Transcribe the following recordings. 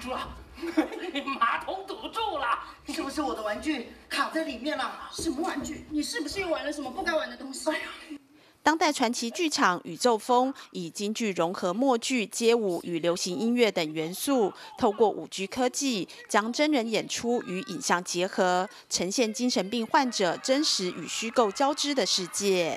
住了，马桶堵住了， 是不是我的玩具卡在里面了？ 什么玩具？你是不是又玩了什么不该玩的东西？哎呀！ 当代传奇剧场宇宙风以京剧融合默剧、街舞与流行音乐等元素，透过5G 科技，将真人演出与影像结合，呈现精神病患者真实与虚构交织的世界。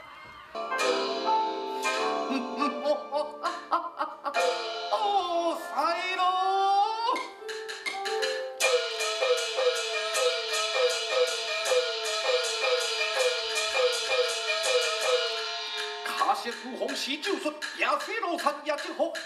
古红旗就算亚飞罗参亚进红，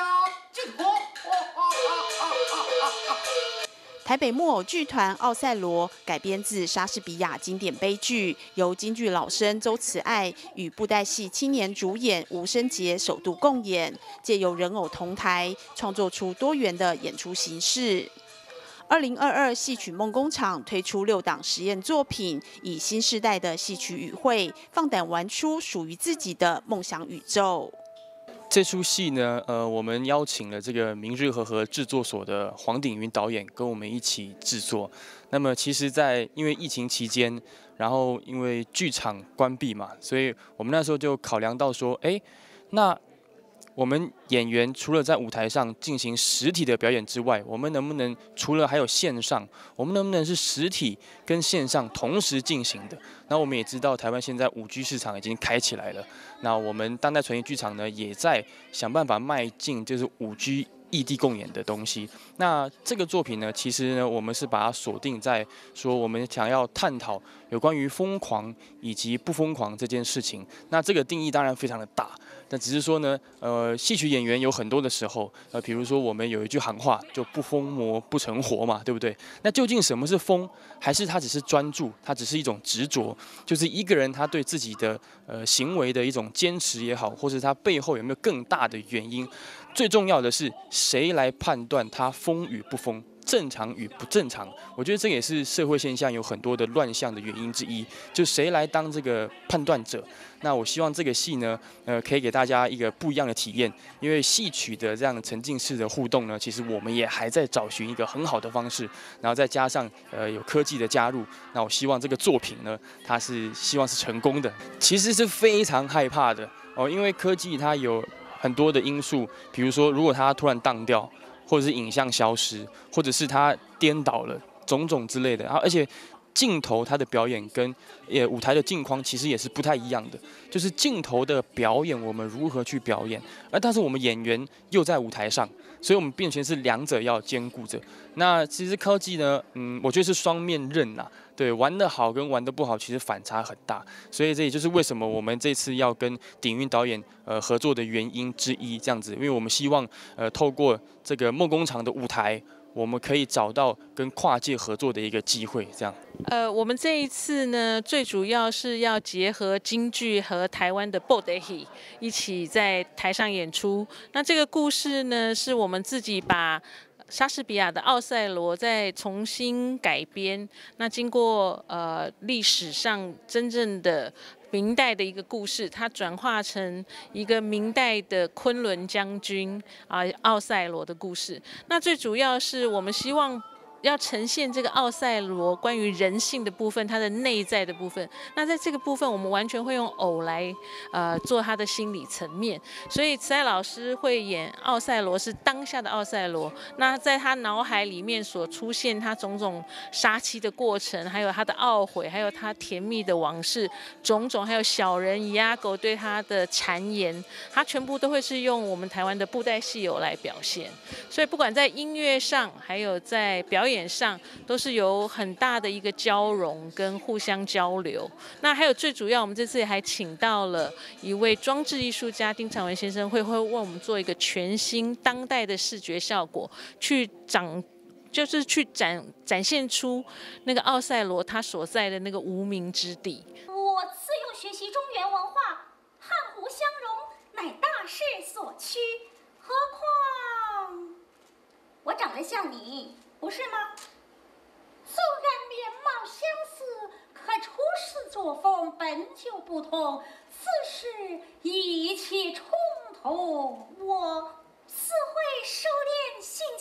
台北木偶剧团《奥赛罗》改编自莎士比亚经典悲剧，由京剧老生周慈爱与布袋戏青年主演吴生杰首度共演，借由人偶同台，创作出多元的演出形式。2022戏曲梦工厂推出6档实验作品，以新世代的戏曲语汇，放胆玩出属于自己的梦想宇宙。 这出戏呢，我们邀请了这个明日和合制作所的黄鼎云导演跟我们一起制作。那么其实因为疫情期间，然后因为剧场关闭嘛，所以我们那时候就考量到说，那我们演员除了在舞台上进行实体的表演之外，我们能不能除了还有线上，我们能不能是实体跟线上同时进行的？那我们也知道台湾现在5G 市场已经开起来了，那我们当代传奇剧场呢也在想办法迈进就是5G异地共演的东西。那这个作品呢，其实呢，我们是把它锁定在说，我们想要探讨有关于疯狂以及不疯狂这件事情。那这个定义当然非常的大，但只是说呢，戏曲演员有很多的时候，比如说我们有一句行话，就不疯魔不成活嘛，对不对？那究竟什么是疯，还是他只是专注，他只是一种执着？就是一个人他对自己的行为的一种坚持也好，或是他背后有没有更大的原因？最重要的是，谁来判断他疯与不疯，正常与不正常？我觉得这也是社会现象有很多的乱象的原因之一，就谁来当这个判断者？那我希望这个戏呢，可以给大家一个不一样的体验，因为戏曲的这样沉浸式的互动呢，其实我们也还在找寻一个很好的方式，然后再加上有科技的加入，那我希望这个作品呢，它是希望是成功的。其实是非常害怕的哦，因为科技它有很多的因素，比如说如果它突然当掉，或者是影像消失，或者是它颠倒了，种种之类的。然后而且镜头它的表演跟舞台的镜框其实也是不太一样的，就是镜头的表演我们如何去表演，但是我们演员又在舞台上，所以我们变成是两者要兼顾着。那其实科技呢，我觉得是双面刃呐。对，玩得好跟玩得不好其实反差很大，所以这也就是为什么我们这次要跟鼎云导演合作的原因之一，这样子，因为我们希望透过这个梦工厂的舞台，我们可以找到跟跨界合作的一个机会，这样。 我们这一次呢，最主要是要结合京剧和台湾的布袋戏一起在台上演出。那这个故事呢，是我们自己把莎士比亚的《奥赛罗》再重新改编，那经过历史上真正的明代的一个故事，它转化成一个明代的昆仑将军奥赛罗的故事。那最主要是我们希望要呈现这个奥赛罗关于人性的部分，它的内在的部分。那在这个部分，我们完全会用偶来做他的心理层面。所以慈爱老师会演奥赛罗是当下的奥赛罗，那在他脑海里面所出现他种种杀妻的过程，还有他的懊悔，还有他甜蜜的往事，种种，还有小人乙阿狗对他的谗言，他全部都会是用我们台湾的布袋戏偶来表现。所以不管在音乐上，还有在表演上，都是有很大的一个交融跟互相交流。那还有最主要，我们这次还请到了一位装置艺术家丁长文先生，会为我们做一个全新当代的视觉效果，就是去展现出那个奥赛罗他所在的那个无名之地。 我自幼学习中原文化，汉胡相融乃大势所趋，何况我长得像你，不是吗？虽然面貌相似，可处事作风本就不同，此事一起冲突，我自会收敛心情。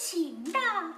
大，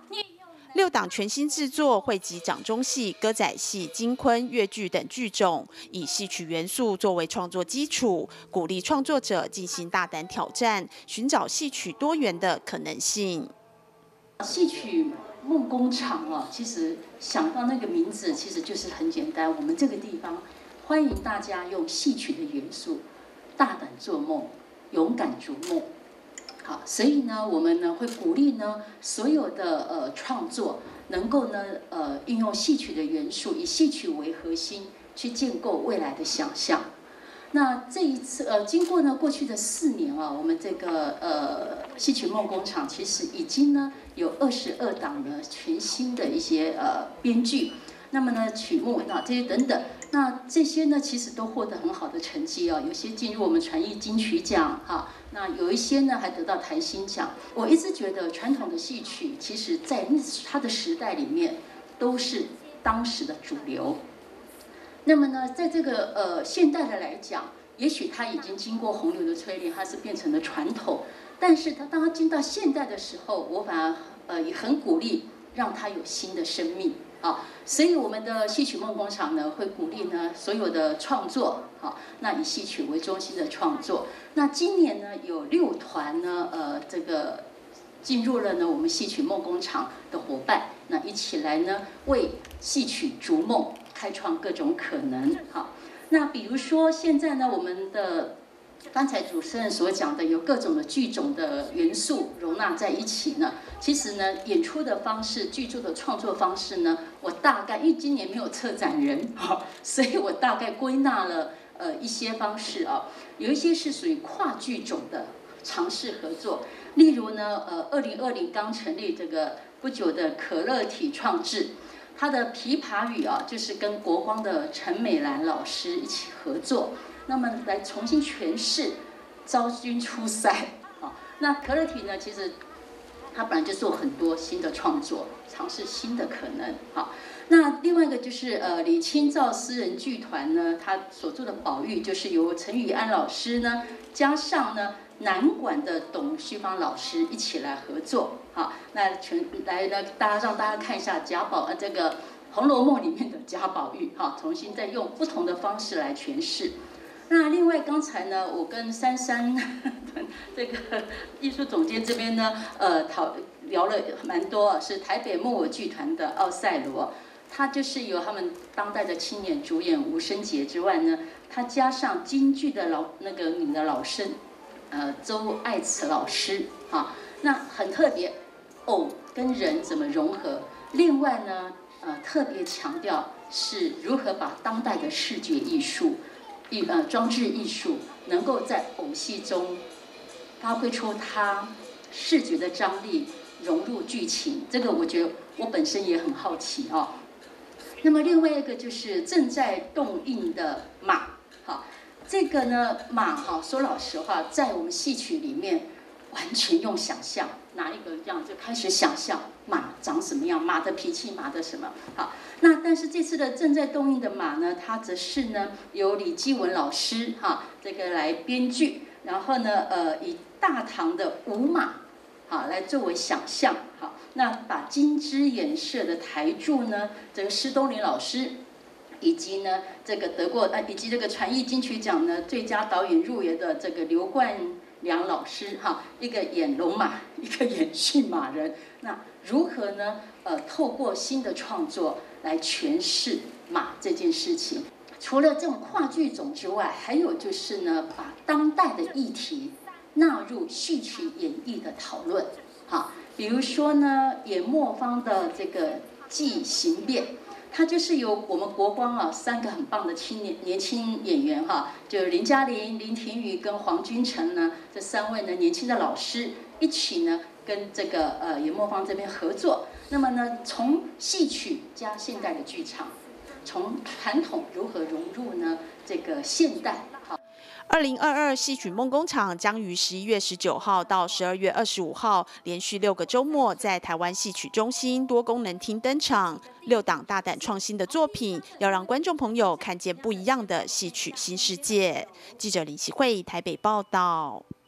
6档全新制作汇集掌中戏、歌仔戏、京昆、越剧等剧种，以戏曲元素作为创作基础，鼓励创作者进行大胆挑战，寻找戏曲多元的可能性。 戏曲梦工厂啊，其实想到那个名字，其实就是很简单。我们这个地方欢迎大家用戏曲的元素，大胆做梦，勇敢逐梦。好，所以呢，我们呢会鼓励呢所有的创作能够呢运用戏曲的元素，以戏曲为核心去建构未来的想象。那这一次经过呢过去的4年啊，我们这个戏曲梦工厂其实已经呢有22档呢全新的一些编剧，那么呢曲目啊这些等等。那这些呢，其实都获得很好的成绩哦，有些进入我们传艺金曲奖哈，那有一些呢还得到台新奖。我一直觉得传统的戏曲，其实在它的时代里面都是当时的主流。那么呢，在这个现代的来讲，也许它已经经过洪流的淬炼，它是变成了传统。但是当它进到现代的时候，我反而也很鼓励让它有新的生命。啊，所以我们的戏曲梦工厂呢，会鼓励呢所有的创作，好，那以戏曲为中心的创作。那今年呢，有6团呢，这个进入了呢我们戏曲梦工厂的伙伴，那一起来呢为戏曲逐梦，开创各种可能。好，那比如说现在呢，我们的刚才主持人所讲的，有各种的剧种的元素容纳在一起呢。其实呢，演出的方式、剧作的创作方式呢，我大概因为今年没有策展人，所以我大概归纳了一些方式啊，有一些是属于跨剧种的尝试合作，例如呢，2020刚成立这个不久的可乐体创制，它的琵琶语啊，就是跟国光的陈美兰老师一起合作。那么来重新诠释昭君出塞，好，那可乐体呢，其实他本来就做很多新的创作，尝试新的可能，好，那另外一个就是李清照私人剧团呢，他所做的宝玉就是由陈宇安老师呢，加上呢南管的董旭芳老师一起来合作，好，那来呢让大家看一下这个《红楼梦》里面的贾宝玉，好，重新再用不同的方式来诠释。那另外刚才呢，我跟珊珊这个艺术总监这边呢，聊了蛮多，是台北木偶剧团的奥赛罗，他就是由他们当代的青年主演吴生杰之外呢，他加上京剧的女的老生，周爱慈老师，哈，那很特别，偶跟人怎么融合？另外呢，特别强调是如何把当代的视觉艺术。装置艺术能够在偶戏中发挥出它视觉的张力，融入剧情。这个我觉得我本身也很好奇哦。那么另外一个就是正在动映的马，好，这个呢马哈，说老实话，在我们戏曲里面完全用想象，哪一个样就开始想象马长什么样，马的脾气，马的什么，好。那但是这次的正在动映的马呢，它则是呢由李基文老师哈这个来编剧，然后呢以大唐的舞马好来作为想象，好，那把金枝演社的台柱呢，这个施东林老师，以及呢这个得过以及这个传艺金曲奖呢最佳导演入围的这个刘冠良老师哈，一个演龙马，一个演驯马人，那如何呢透过新的创作来诠释马这件事情？除了这种跨剧种之外，还有就是呢，把当代的议题纳入戏曲演绎的讨论。好，比如说呢，演磨坊的这个纪行变，它就是由我们国光啊3个很棒的年轻演员哈，就林嘉玲、林庭宇跟黄君成呢，这3位呢年轻的老师一起呢跟这个演磨坊这边合作。那么呢，从戏曲加现代的剧场，从传统如何融入呢这个现代。好 ，2022戏曲梦工厂将于11月19号到12月25号连续6个周末，在台湾戏曲中心多功能厅登场。6档大胆创新的作品，要让观众朋友看见不一样的戏曲新世界。记者林启慧台北报道。